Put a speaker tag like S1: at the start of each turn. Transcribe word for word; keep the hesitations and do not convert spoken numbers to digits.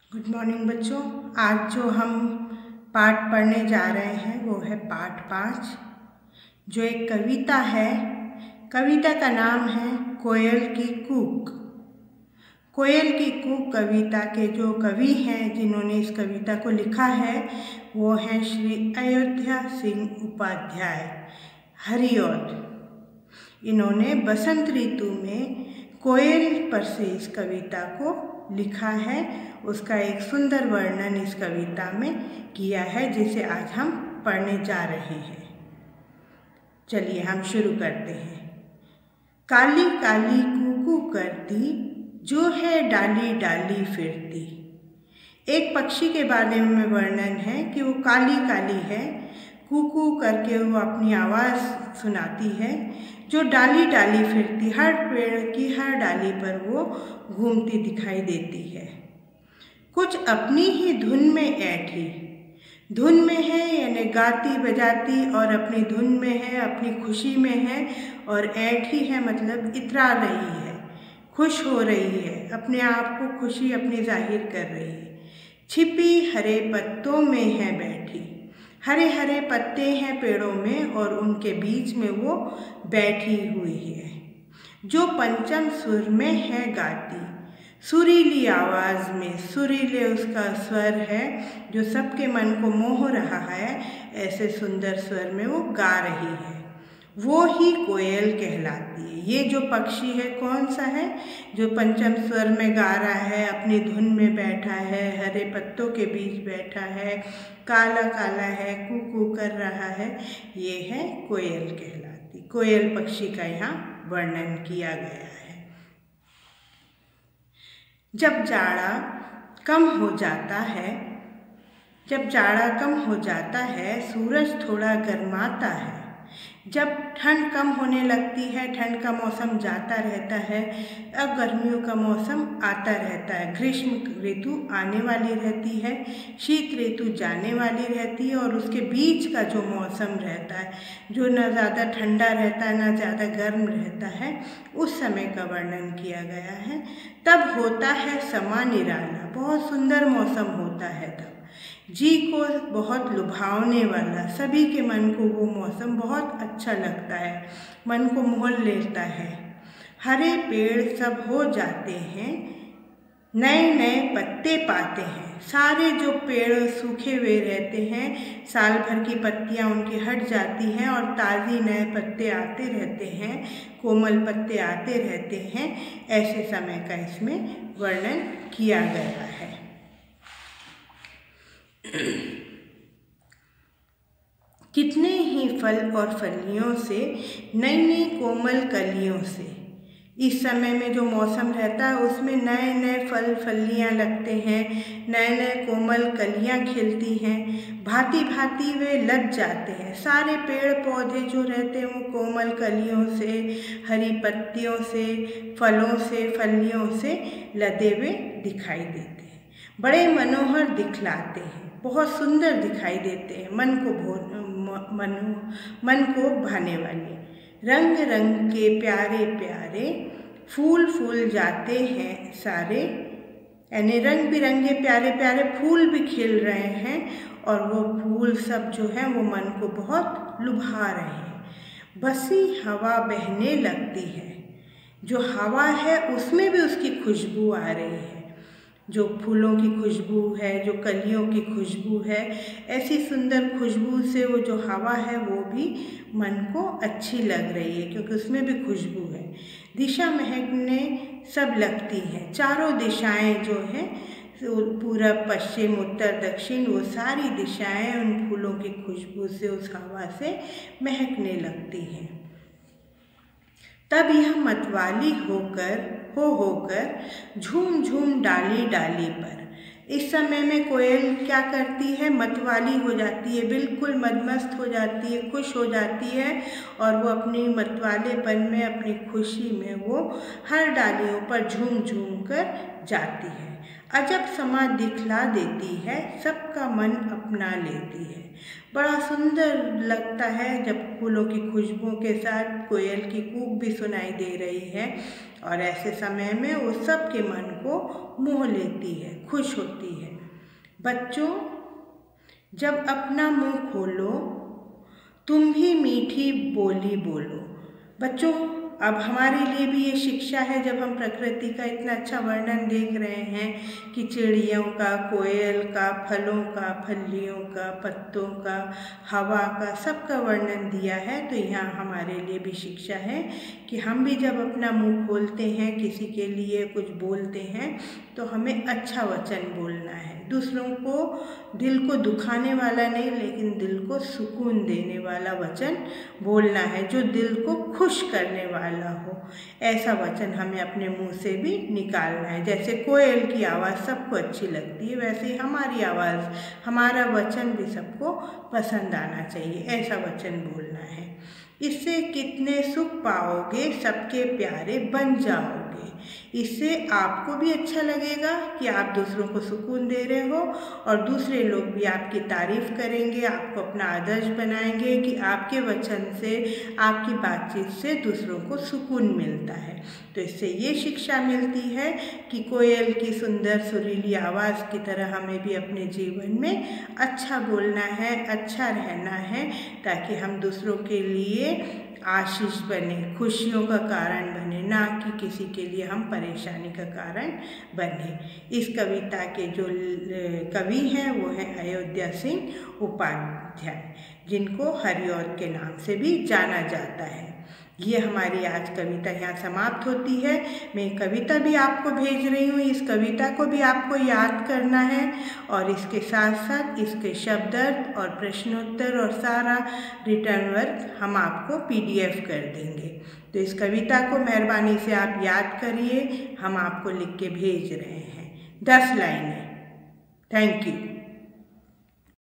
S1: Good morning बच्चों। आज जो हम पाठ पढ़ने जा रहे हैं वो है पाठ पाँच, जो एक कविता है। कविता का नाम है कोयल की कूक। कोयल की कूक कविता के जो कवि हैं जिन्होंने इस कविता को लिखा है वो हैं श्री अयोध्या सिंह उपाध्याय हरिऔध। इन्होंने बसंत ऋतु में कोयल पर से इस कविता को लिखा है। उसका एक सुंदर वर्णन इस कविता में किया है जिसे आज हम पढ़ने जा रहे हैं। चलिए हम शुरू करते हैं। काली काली कूकू करती, जो है डाली डाली फिरती। एक पक्षी के बारे में वर्णन है कि वो काली काली है, कूकू करके वो अपनी आवाज़ सुनाती है, जो डाली डाली फिरती, हर पेड़ की हर डाली पर वो घूमती दिखाई देती है। कुछ अपनी ही धुन में ऐठी, धुन में है यानी गाती बजाती और अपनी धुन में है, अपनी खुशी में है, और ऐठी है मतलब इतरा रही है, खुश हो रही है, अपने आप को खुशी अपनी जाहिर कर रही है। छिपी हरे पत्तों में है बैठी, हरे हरे पत्ते हैं पेड़ों में और उनके बीच में वो बैठी हुई है। जो पंचम सुर में है गाती, सुरीली आवाज़ में, सुरीले उसका स्वर है जो सबके मन को मोह रहा है, ऐसे सुंदर स्वर में वो गा रही है। वो ही कोयल कहलाती है। ये जो पक्षी है कौन सा है? जो पंचम स्वर में गा रहा है, अपनी धुन में बैठा है, हरे पत्तों के बीच बैठा है, काला काला है, कू कू कर रहा है, ये है कोयल कहलाती। कोयल पक्षी का यहाँ वर्णन किया गया है। जब जाड़ा कम हो जाता है, जब जाड़ा कम हो जाता है, सूरज थोड़ा गर्माता है। जब ठंड कम होने लगती है, ठंड का मौसम जाता रहता है, अब गर्मियों का मौसम आता रहता है। ग्रीष्म ऋतु आने वाली रहती है, शीत ऋतु जाने वाली रहती है, और उसके बीच का जो मौसम रहता है, जो न ज़्यादा ठंडा रहता है न ज़्यादा गर्म रहता है, उस समय का वर्णन किया गया है। तब होता है समा निराला, बहुत सुंदर मौसम होता है तब, जी को बहुत लुभावने वाला, सभी के मन को वो मौसम बहुत अच्छा लगता है, मन को मोह लेता है। हरे पेड़ सब हो जाते हैं, नए नए पत्ते पाते हैं। सारे जो पेड़ सूखे हुए रहते हैं, साल भर की पत्तियां उनकी हट जाती हैं और ताज़ी नए पत्ते आते रहते हैं, कोमल पत्ते आते रहते हैं। ऐसे समय का इसमें वर्णन किया गया है। कितने ही फल और फलियों से, नई नई कोमल कलियों से, इस समय में जो मौसम रहता है उसमें नए नए फल फलियाँ लगते हैं, नए नए कोमल कलियाँ खिलती हैं, भांति भांति वे लग जाते हैं। सारे पेड़ पौधे जो रहते हैं वो कोमल कलियों से, हरी पत्तियों से, फलों से, फलियों से लदे हुए दिखाई देते हैं। बड़े मनोहर दिखलाते हैं, बहुत सुंदर दिखाई देते हैं, मन को भो मनो मन को भाने वाले। रंग रंग के प्यारे प्यारे फूल फूल जाते हैं सारे, यानी रंग बिरंगे प्यारे प्यारे फूल भी खिल रहे हैं, और वो फूल सब जो हैं वो मन को बहुत लुभा रहे हैं। बसी हवा बहने लगती है, जो हवा है उसमें भी उसकी खुशबू आ रही है, जो फूलों की खुशबू है, जो कलियों की खुशबू है, ऐसी सुंदर खुशबू से वो जो हवा है वो भी मन को अच्छी लग रही है, क्योंकि उसमें भी खुशबू है। दिशा महकने सब लगती हैं, चारों दिशाएं जो हैं, पूरब पश्चिम उत्तर दक्षिण, वो सारी दिशाएं उन फूलों की खुशबू से, उस हवा से महकने लगती हैं। तब यह मतवाली होकर हो होकर झूम झूम डाली डाली पर, इस समय में कोयल क्या करती है? मतवाली हो जाती है, बिल्कुल मदमस्त हो जाती है, खुश हो जाती है, और वो अपनी मतवालेपन में, अपनी खुशी में वो हर डालियों पर झूम झूम कर जाती है। अजब समा दिखला देती है, सबका मन अपना लेती है। बड़ा सुंदर लगता है जब फूलों की खुशबू के साथ कोयल की कूक भी सुनाई दे रही है और ऐसे समय में वो सबके मन को मोह लेती है, खुश होती है। बच्चों, जब अपना मुंह खोलो तुम भी मीठी बोली बोलो। बच्चों, अब हमारे लिए भी ये शिक्षा है, जब हम प्रकृति का इतना अच्छा वर्णन देख रहे हैं कि चिड़ियों का, कोयल का, फलों का, फलियों का, पत्तों का, हवा का, सबका वर्णन दिया है, तो यहाँ हमारे लिए भी शिक्षा है कि हम भी जब अपना मुंह खोलते हैं, किसी के लिए कुछ बोलते हैं, तो हमें अच्छा वचन बोलना है, दूसरों को दिल को दुखाने वाला नहीं, लेकिन दिल को सुकून देने वाला वचन बोलना है, जो दिल को खुश करने वाला हो। ऐसा वचन हमें अपने मुंह से भी निकालना है। जैसे कोयल की आवाज़ सबको अच्छी लगती है, वैसे ही हमारी आवाज़, हमारा वचन भी सबको पसंद आना चाहिए, ऐसा वचन बोलना है। इससे कितने सुख पाओगे, सबके प्यारे बन जाओगे। इससे आपको भी अच्छा लगेगा कि आप दूसरों को सुकून दे रहे हो और दूसरे लोग भी आपकी तारीफ करेंगे, आपको अपना आदर्श बनाएंगे कि आपके वचन से, आपकी बातचीत से दूसरों को सुकून मिलता है। तो इससे ये शिक्षा मिलती है कि कोयल की सुंदर सुरीली आवाज़ की तरह हमें भी अपने जीवन में अच्छा बोलना है, अच्छा रहना है, ताकि हम दूसरों के लिए आशीष बने, खुशियों का कारण बने, ना कि किसी के लिए हम परेशानी का कारण बने। इस कविता के जो कवि हैं वो हैं अयोध्या सिंह उपाध्याय, जिनको हरिऔध के नाम से भी जाना जाता है। ये हमारी आज कविता यहाँ समाप्त होती है। मैं कविता भी आपको भेज रही हूँ, इस कविता को भी आपको याद करना है और इसके साथ साथ इसके शब्दार्थ और प्रश्नोत्तर और सारा रिटर्न वर्क हम आपको पीडीएफ कर देंगे। तो इस कविता को मेहरबानी से आप याद करिए, हम आपको लिख के भेज रहे हैं, दस लाइनें। Thank you.